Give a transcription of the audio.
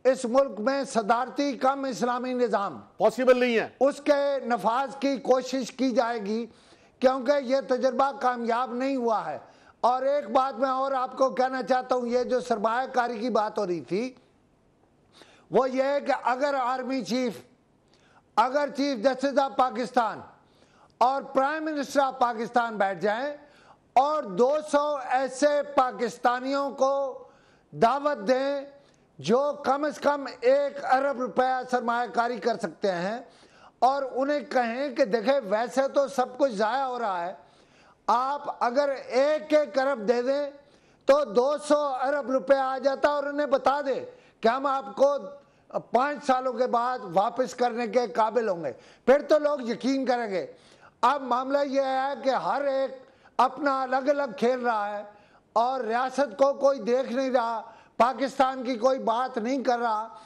اس ملک میں صدارتی کم اسلامی نظام پاسبل نہیں ہے، اس کے نفاذ کی کوشش کی جائے گی، کیونکہ یہ تجربہ کامیاب نہیں ہوا ہے۔ اور ایک بات میں اور آپ کو کہنا چاہتا ہوں، یہ جو سرمایہ کاری کی بات ہو رہی تھی وہ یہ ہے کہ اگر آرمی چیف، اگر چیف جسٹس آف پاکستان اور پرائم منسٹر آف پاکستان بیٹھ جائیں اور 200 ایسے پاکستانیوں کو دعوت دیں جو کم از کم 1 ارب روپیہ سرمایہ کاری کر سکتے ہیں، اور انہیں کہیں کہ دیکھیں ویسے تو سب کچھ ضائع ہو رہا ہے، آپ اگر 1 ارب دے دیں تو 200 ارب روپے آ جاتا، اور انہیں بتا دے کہ ہم آپ کو 5 سالوں کے بعد واپس کرنے کے قابل ہوں گے، پھر تو لوگ یقین کریں گے۔ اب معاملہ یہ ہے کہ ہر ایک اپنا الگ الگ کھیل رہا ہے اور ریاست کو کوئی دیکھ نہیں رہا، پاکستان کی کوئی بات نہیں کر رہا۔